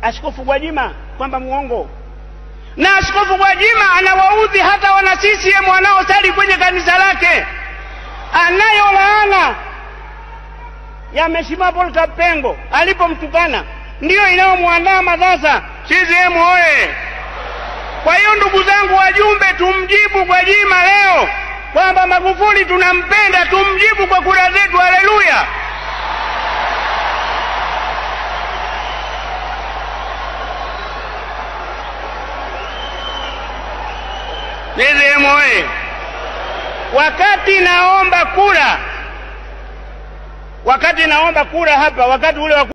Askofu Gwajima kwamba muongo. Na Askofu Gwajima anawaudhi hata wana CCM wanaosali kwenye kanisa lake. Anayo laana ya Mheshimiwa Paul Kapengo alipomtukana, ndio inayomuandama sasa. CCM oye! Kwa hiyo ndugu zangu wajumbe, tumjibu Gwajima leo kwamba Magufuli tunampenda, tumjibu kwa kura zetu. Haleluya! CCM oye! Wakati naomba kura hapa, wakati ule